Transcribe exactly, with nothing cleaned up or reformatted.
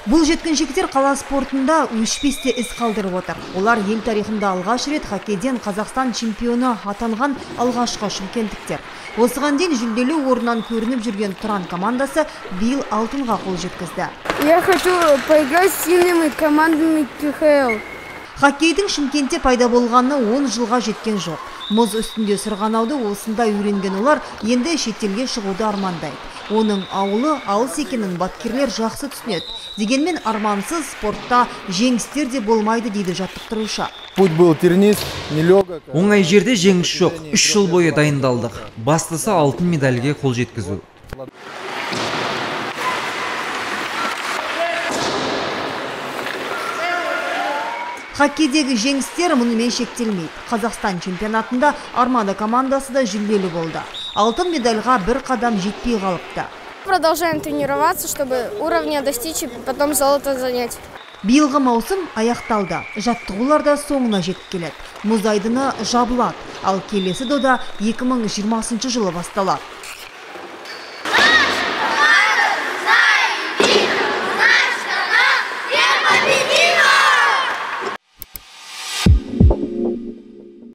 Бұл жеткіншектер қала спортында өшпесте із қалдырып отыр. Олар ел тарихында алғаш рет хоккейден Қазақстан чемпионы атанған алғашқы шымкенттіктер. Осыған дейін жүлделі орыннан көрініп жүрген Тұран командасы биыл алтынға қол жеткізді. Я хочу поиграть с сильными командами ка ха эл. Хоккейдің Шымкентте пайда болғаны он жылға жеткен жоқ. Мұз үстінде сырғанауды осында үйренген олар енді шетелге шығуды армандайды. Оның ауылы алыс екенін бапкерлер жақсы түсінеді. Дегенмен армансыз спортта жеңістер де болмайды дейді жаттықтырушы. Путь был тернист, нелегок. Оңай жерде жеңіс жоқ. үш жыл бойы дайындалдық. Бастысы алтын медальге қол жеткізу. Хоккейдегі жеңістер мұнымен шектелмейді. Қазақстан чемпионатында Армада командасы да жүлделі болды. Алтын медальға бір қадам жетпей қалыпты. Продолжаем тренироваться, чтобы уровня достичь и потом золото занять. Биылғы маусым аяқталды. Жаттығулар да соңына жетіп келеді. Мұз айдыны жабылады, ал келесі дода екі мың жиырмасыншы жылы басталады.